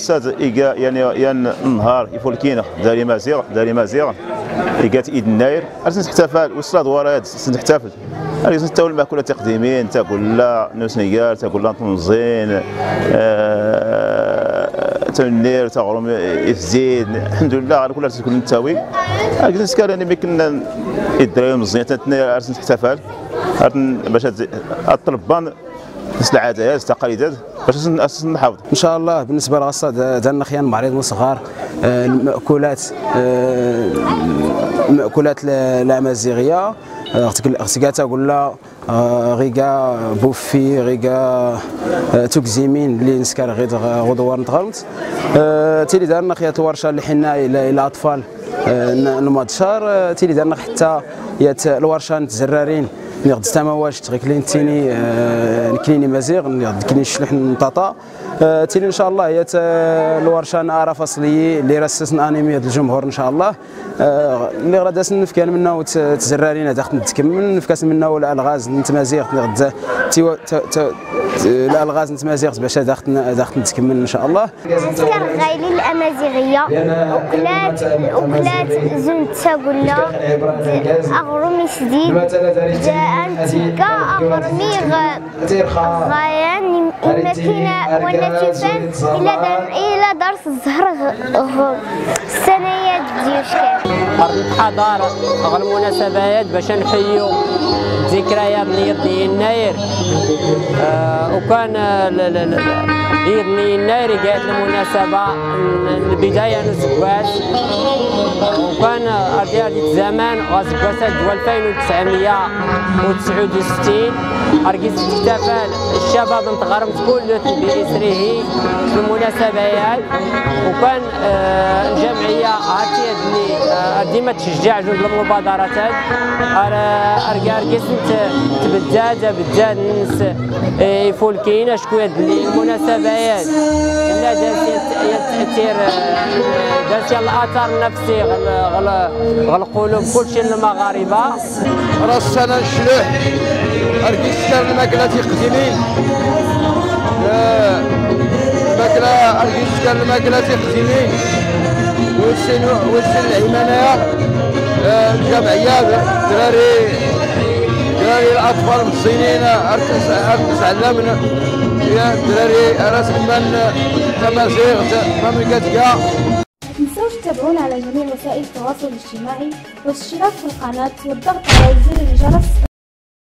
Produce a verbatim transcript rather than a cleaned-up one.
الاستاذ إيكا يعني ين النهار يفولكينا داري مزيغ داري مزيغ إيكات إيد الناير أرسل تحتفل وصلت وراد تحتفل أرسل تاول المأكولات تقديمين تاكل لا نوسنيال تاكل لا تنزين تنير تغرم إفزيد الحمد لله على كل تكون نتاوي أرسل سكر يعني بكنا الدراهم مزيان تنير أرسل تحتفل باش الطلبان نفس العادات التقاليد باش نحافظ ان شاء الله. بالنسبه للغصه ديالنا خيان معرض صغار المأكولات المأكولات الامازيغيه اختي تقول لا غيكا بوفي غيكا توكزيمين اللي نسكر غير غدوار نتغرمت تيلي دارنا خيات ورشه اللي حنا الى الاطفال المادشار تيلي دارنا حتى يات الورشه نتزرارين نقد تمواج تغيكلين تيني نكليني مزيغ نقد كلين شلح نطاطا تيلي ان شاء الله هي الورشه نعرف فصلي اللي راسسنا انيمي الجمهور ان شاء الله اللي غادا نفكان منه تزرارين داخل نتكمل نفكاس منه ولا الغاز نتمازيغ نقد الالغاز نتمازيغ باش داخل داخل نتكمل ان شاء الله. نسكر غايلين الامازيغيه وكلات وكلات زنت تاقولا اغرمي سديد جاء تيكا اغرمي غايان الماكينه والنتيفان الى الى درس الزهر السنوات ديوشكا أرض الحضارة غير المناسبات باش نحيو ذكريات عيد يناير آه وكان عيد يناير قاعد المناسبة البداية نزكواس وكان أرجال زمان غازكواسات ألفين وتسعمية وتسعة وستين أرجيز احتفال الشباب نتغرمت كل بإسره في المناسبات وكان آه جمعية هاتي اللي ديما تشجع جوج المبادرات أرجع أرجيز تبداد بداد الناس يفولكينا شكون اللي المناسبات لا تأثير دارت الأثر النفسي غل القلوب كلشي المغاربة. راس أنا نشلح أرجيز كان الماكلة تقديمين الماكلة أرجيز كان الماكلة تقديمين والسن والسن العمانية الجمعية دراري دراري الأطفال مزينين أركز أركز علمنا يا دراري راس من تمازيغ مملكتها. ما تنسوش تتابعونا على جميع وسائل التواصل الاجتماعي والاشتراك في القناة والضغط على زر الجرس.